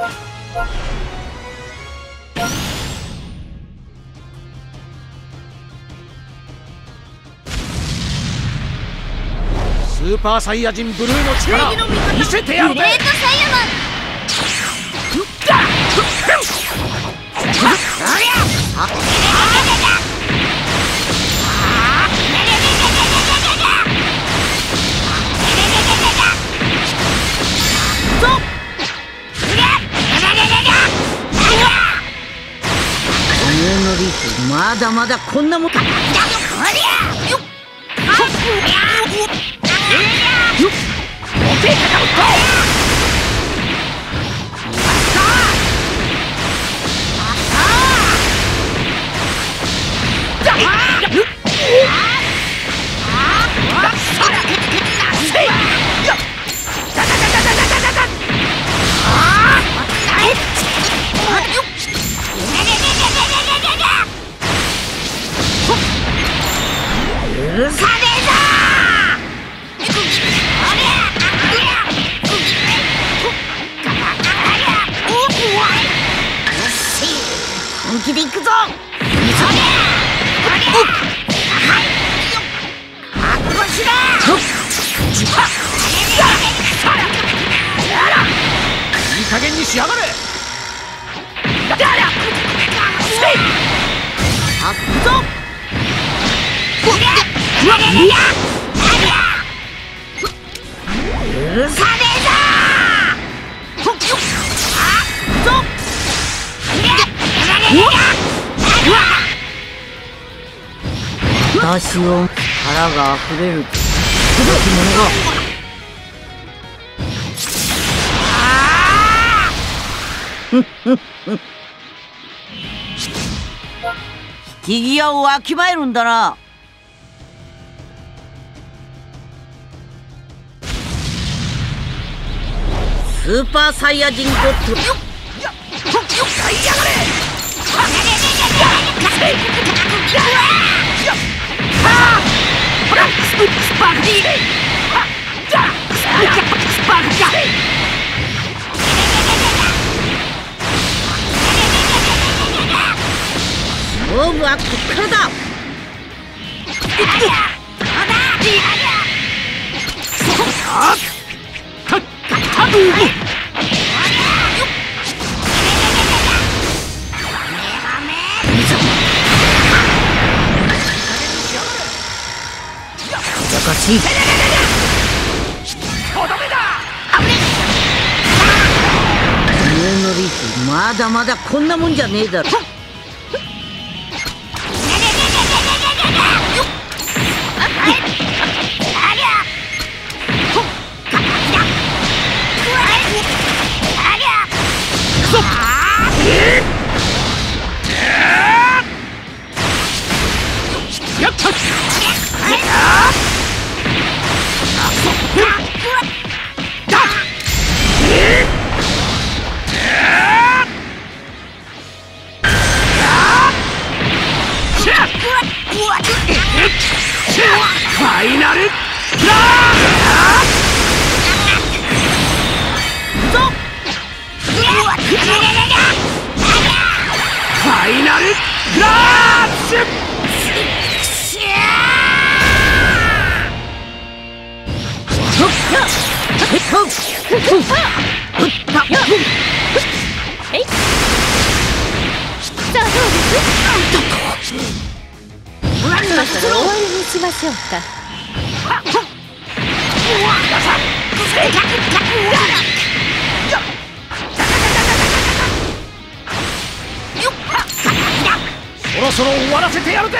スーパーサイヤ人ブルーの力見せてやるぜ。グレートサイヤマン。 まだまだこんなもんか。 本気で行くぞ。 いい加減にしやがれ。 許さねえぞ。私を腹が溢れる届き者が。引き際をわきまえるんだな。スーパーサイヤ人ゴッド。勝負はこっからだ。難しい。上のリーフまだまだこんなもんじゃねえだろ。 ファイナルグラッシュ。 そろそろ終わりにしましょうか。 そろそろ終わらせてやるぜ。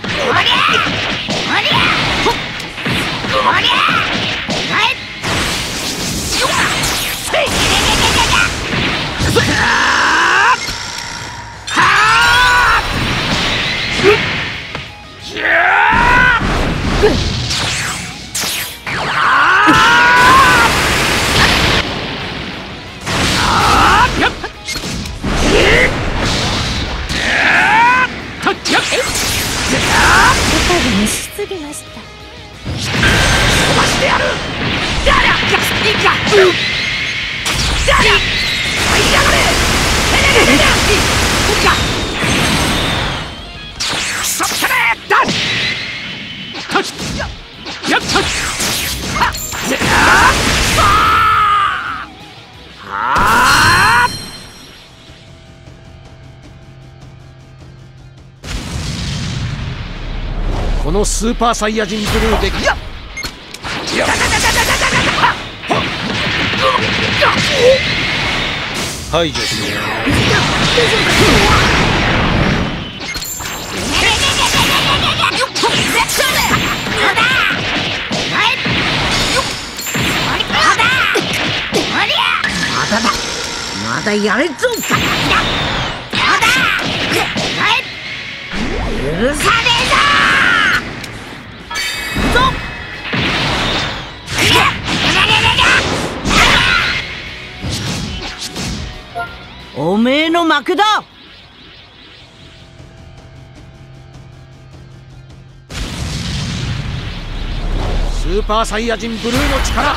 しすぎました。 飛ばしてやる。やりやがれ。 このスーパーサイヤ人ブルーで排除しよう。 まだやれぞ。許さねえぞ。おめえの負けだ。 スーパーサイヤ人ブルーの力。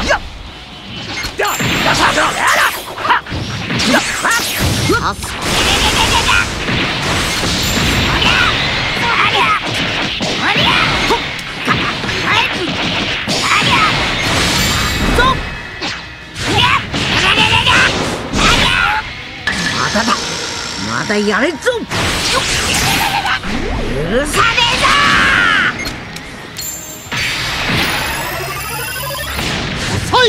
まだやれぞ。許さねえぞ。 はい。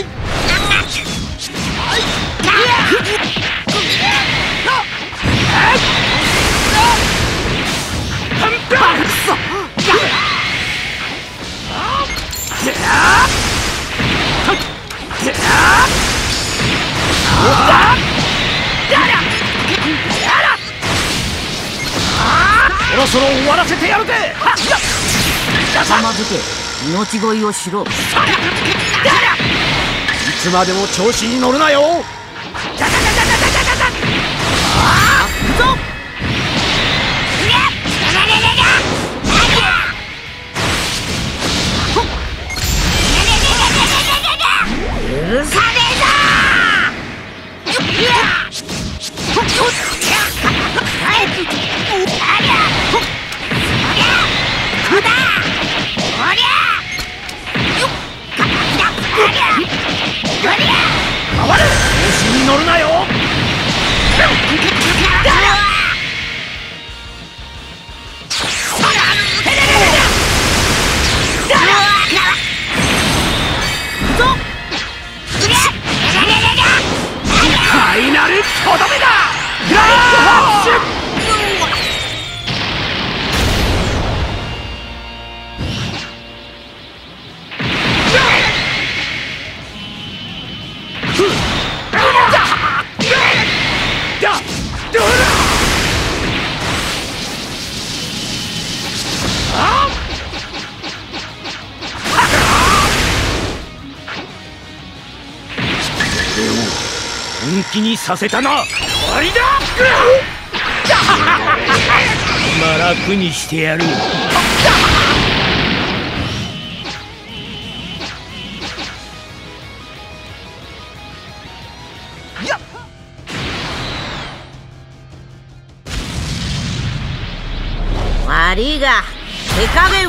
そろそろ終わらせてやるぜ。 頭付け、命乞いをしろ。いつまでも調子に乗るなよ。 許さねえぞ。 調子に乗るなよ。ファイナルとどめだ。グラッシュ。本気にさせたな。終わりだ。まあ楽にしてやる。 悪いが手加減。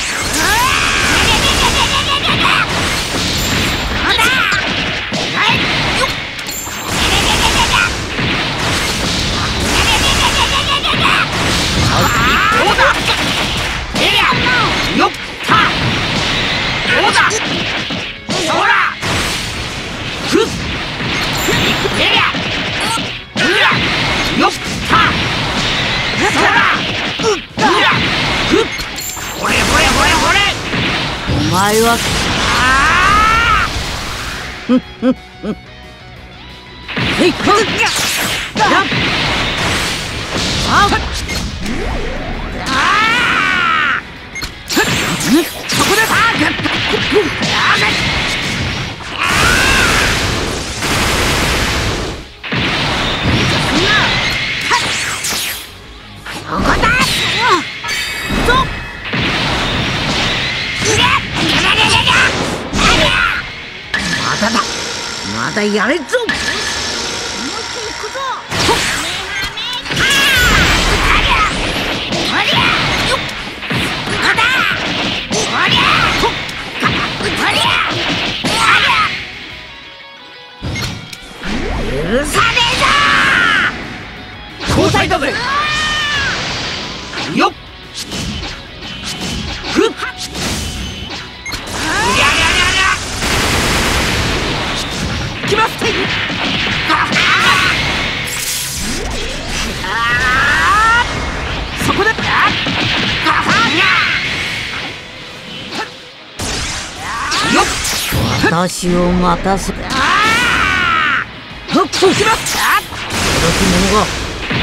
お前はまだやれぞ。許さねえぞ。 交代だぜ。よっ。ふっ。 きます。そこで私を待たせ。 きます。 届き者が。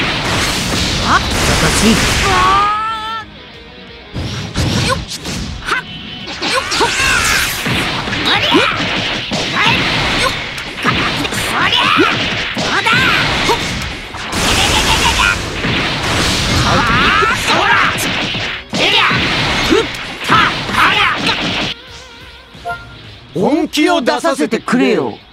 私。 本気を出させてくれよ。